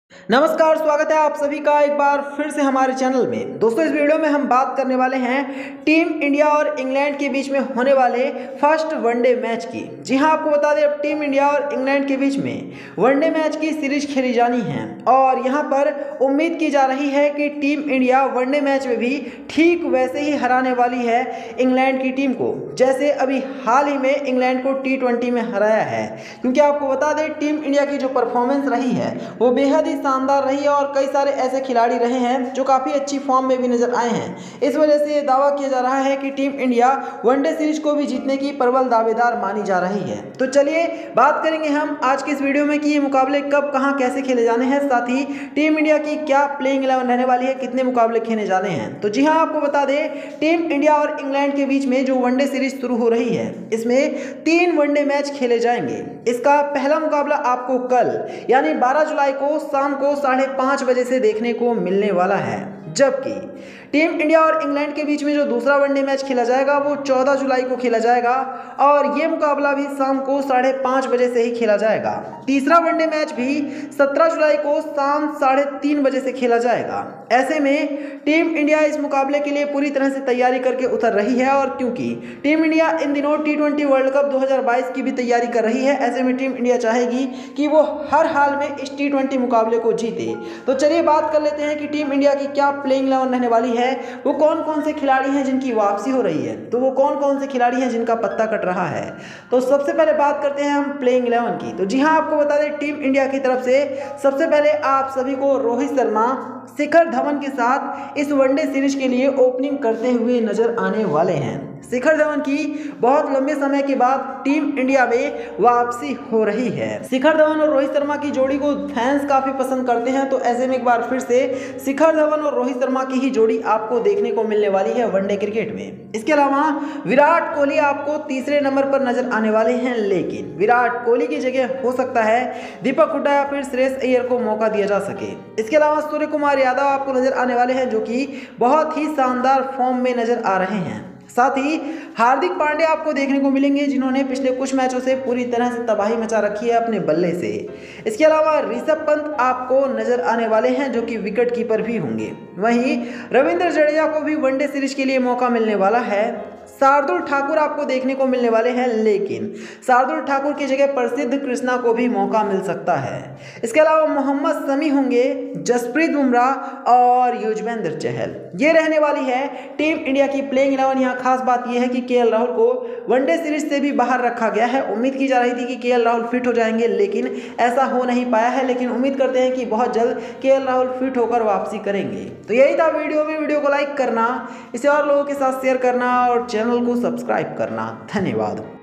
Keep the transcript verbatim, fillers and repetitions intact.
नमस्कार, स्वागत है आप सभी का एक बार फिर से हमारे चैनल में। दोस्तों, इस वीडियो में हम बात करने वाले हैं टीम इंडिया और इंग्लैंड के बीच में होने वाले फर्स्ट वनडे मैच की। जी हां, आपको बता दें, अब टीम इंडिया और इंग्लैंड के बीच में वनडे मैच की सीरीज खेली जानी है और यहां पर उम्मीद की जा रही है कि टीम इंडिया वनडे मैच में भी ठीक वैसे ही हराने वाली है इंग्लैंड की टीम को, जैसे अभी हाल ही में इंग्लैंड को टी ट्वेंटी में हराया है। क्योंकि आपको बता दें, टीम इंडिया की जो परफॉर्मेंस रही है वो बेहद ही शानदार रही है और कई सारे ऐसे खिलाड़ी रहे हैं जो काफ़ी अच्छी फॉर्म में भी नजर आए हैं। इस वजह से ये दावा किया जा रहा है कि टीम इंडिया वनडे सीरीज को भी जीतने की प्रबल दावेदार मानी जा रही है। तो चलिए बात करेंगे हम आज की इस वीडियो में कि ये मुकाबले कब, कहां, कैसे खेले जाने हैं, साथ ही टीम इंडिया की क्या प्लेइंग इलेवन रहने वाली है, कितने मुकाबले खेले जाने हैं। तो जी हाँ, आपको बता दें, टीम इंडिया और इंग्लैंड के बीच में जो वनडे सीरीज शुरू हो रही है, इसमें तीन वनडे मैच खेले जाएंगे। इसका पहला मुकाबला आपको कल यानी बारह जुलाई को शाम को साढ़े पाँच बजे से देखने को मिलने वाला है, जबकि टीम इंडिया और इंग्लैंड के बीच में जो दूसरा वनडे मैच खेला जाएगा वो चौदह जुलाई को खेला जाएगा और ये मुकाबला भी शाम को साढ़े पाँच बजे से ही खेला जाएगा। तीसरा वनडे मैच भी सत्रह जुलाई को शाम साढ़े तीन बजे से खेला जाएगा। ऐसे में टीम इंडिया इस मुकाबले के लिए पूरी तरह से तैयारी करके उतर रही है और क्योंकि टीम इंडिया इन दिनों टी ट्वेंटी वर्ल्ड कप दो हज़ार बाईस की भी तैयारी कर रही है, ऐसे में टीम इंडिया चाहेगी कि वो हर हाल में इस टी ट्वेंटी मुकाबले को जीते। तो चलिए बात कर लेते हैं कि टीम इंडिया की क्या प्लेइंग इलेवन रहने वाली है, वो कौन कौन से खिलाड़ी हैं जिनकी वापसी हो रही है, तो वो कौन कौन से खिलाड़ी हैं जिनका पत्ता कट रहा है। तो सबसे पहले बात करते हैं हम प्लेइंग इलेवन की। तो जी हाँ, आपको बता दें, टीम इंडिया की तरफ से सबसे पहले आप सभी को रोहित शर्मा शिखर धवन के साथ इस वनडे सीरीज के लिए ओपनिंग करते हुए नजर आने वाले हैं। शिखर धवन की बहुत लंबे समय के बाद टीम इंडिया में वापसी हो रही है। शिखर धवन और रोहित शर्मा की जोड़ी को फैंस काफी पसंद करते हैं, तो ऐसे में एक बार फिर से शिखर धवन और रोहित शर्मा की ही जोड़ी आपको देखने को मिलने वाली है वनडे क्रिकेट में। इसके अलावा विराट कोहली आपको तीसरे नंबर पर नजर आने वाले हैं, लेकिन विराट कोहली की जगह हो सकता है दीपक हुड्डा या फिर श्रेयस अय्यर को मौका दिया जा सके। इसके अलावा सूर्य कुमार यादव आपको नजर आने वाले हैं, जो कि बहुत ही शानदार फॉर्म में नजर आ रहे हैं। साथ ही हार्दिक पांड्या आपको देखने को मिलेंगे, जिन्होंने पिछले कुछ मैचों से पूरी तरह से तबाही मचा रखी है अपने बल्ले से। इसके अलावा ऋषभ पंत आपको नजर आने वाले हैं, जो कि विकेट कीपर भी होंगे। वहीं रविंद्र जडेजा को भी वनडे सीरीज के लिए मौका मिलने वाला है। शार्दुल ठाकुर आपको देखने को मिलने वाले हैं, लेकिन शार्दुल ठाकुर की जगह प्रसिद्ध कृष्णा को भी मौका मिल सकता है। इसके अलावा मोहम्मद शमी होंगे, जसप्रीत बुमराह और युजवेंद्र चहल, ये रहने वाली है टीम इंडिया की प्लेइंग इलेवन। यहाँ खास बात यह है कि केएल राहुल को वनडे सीरीज से भी बाहर रखा गया है। उम्मीद की जा रही थी कि केएल राहुल फिट हो जाएंगे, लेकिन ऐसा हो नहीं पाया है, लेकिन उम्मीद करते हैं कि बहुत जल्द केएल राहुल फिट होकर वापसी करेंगे। तो यही था वीडियो में। वीडियो को लाइक करना, इसे और लोगों के साथ शेयर करना और चैनल को सब्सक्राइब करना। धन्यवाद।